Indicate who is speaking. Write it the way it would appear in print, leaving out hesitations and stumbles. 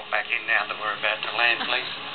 Speaker 1: walk back in now to worry about the land, please?